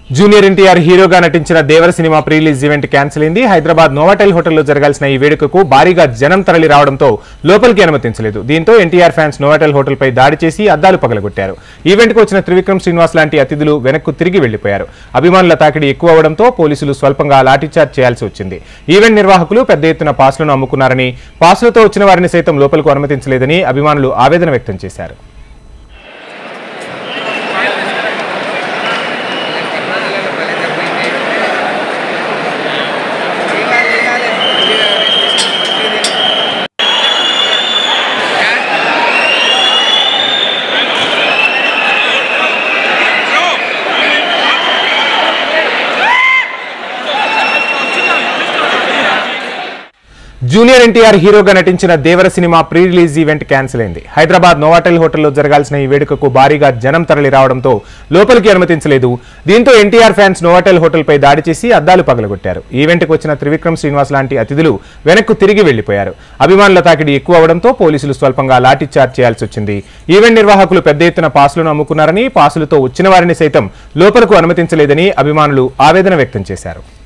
Junior NTR హీరోగా నటించిన Devara cinema pre release event cancel అయింది. హైదరాబాద్ నోవాటెల్ హోటల్లో జరగాల్సిన ఈ వేడుకకు భారీగా జనం తరలి రావడంతో లోపలికి అనుమతించలేదు. దీంతో ఎన్టీఆర్ ఫ్యాన్స్ నోవాటెల్ హోటల్పై దాడి చేసి అద్దాలు పగలగొట్టారు. ఈవెంట్కు వచ్చిన త్రివిక్రమ్ శ్రీనివాస్ లాంటి అతిథులు వెనక్కు తిరిగి వెళ్లిపోయారు. అభిమానుల తాకిడి ఎక్కువ అవడంతో పోలీసులు స్వల్పంగా లాఠీచార్జ్ చేయాల్సి వచ్చింది. ఈవెంట్ నిర్వాహకులు పెద్ద ఎత్తున పాస్లను అమ్ముకున్నారని, పాస్లతో వచ్చిన వారిని సైతం లోపలకు అనుమతించలేదని అభిమానులు ఆవేదన వ్యక్తం చేశారు. జూనియర్ ఎన్టీఆర్ హీరోగా నటించిన Devara cinema pre release event cancel అయింది. హైదరాబాద్ నోవాటెల్ హోటల్లో జరగాల్సిన ఈ వేడుకకు భారీగా జనం తరలి రావడంతో లోపలికి అనుమతించలేదు. దీంతో ఎన్టీఆర్ ఫ్యాన్స్ నోవాటెల్ హోటల్పై దాడి చేసి అద్దాలు పగలగొట్టారు. ఈవెంట్కు వచ్చిన త్రివిక్రమ్ శ్రీనివాస్ లాంటి అతిథులు వెనక్కు తిరిగి వెళ్లిపోయారు. అభిమానుల తాకిడి ఎక్కువ అవడంతో పోలీసులు స్వల్పంగా లాఠీచార్జ్ చేయాల్సి వచ్చింది. ఈవెంట్ నిర్వాహకులు పెద్ద ఎత్తున పాస్లను అమ్ముకున్నారని, పాసులతో వచ్చిన వారిని సైతం లోపలకు అనుమతించలేదని అభిమానులు ఆవేదన వ్యక్తం చేశారు.